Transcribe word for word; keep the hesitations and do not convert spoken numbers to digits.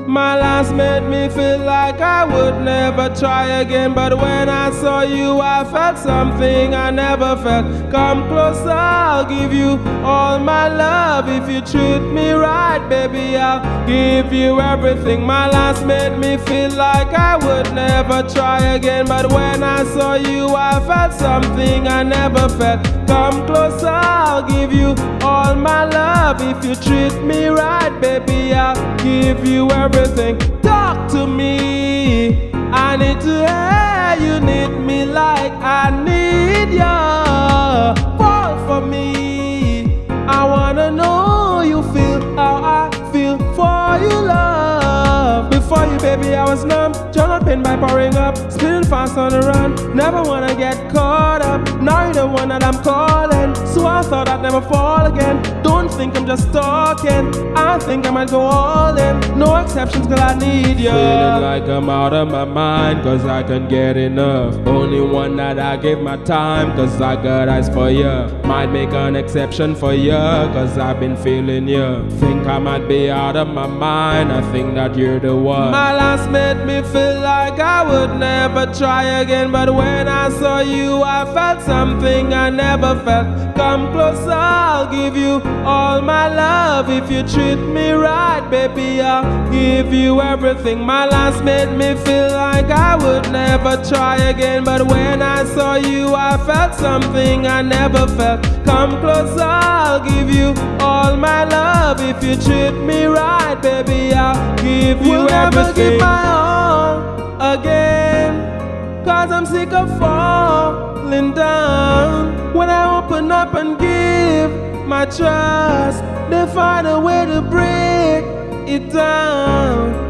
My last made me feel like I would never try again, but when I saw you I felt something I never felt. Come closer, I'll give you all my love. If you treat me right, baby, I'll give you everything. My last made me feel like I would never try again, but when I saw you I felt something I never felt. Come closer, I'll give you all my love. If you treat me right, baby, I'll give you everything. Talk to me, I need to hear you need me like I need you. Fall for me, I wanna know you feel how I feel for you, love. Before you, baby, I was numb, journal pain by pouring up, spinning fast on the run, never wanna get caught up. Now you're the one that I'm calling, so I thought I'd never fall again. Don't think I'm just talking, I think I might go all in. No exceptions, girl, I need you. Feeling like I'm out of my mind, cause I can't get enough. Only one that I give my time, cause I got eyes for you. Might make an exception for you, cause I've been feeling you. Think I might be out of my mind, I think that you're the one. My last made me feel like I would never try again, but when I saw you I felt something I never felt. Come closer, I'll give you all my love. If you treat me right, baby, I'll give you everything. My last made me feel like I would never try again, but when I saw you I felt something I never felt. Come closer, I'll give you all my love. If you treat me right, baby, I'll give you Will everything. never give my all again, cause I'm sick of falling down. When I open up and give my trust, they find a way to break it down.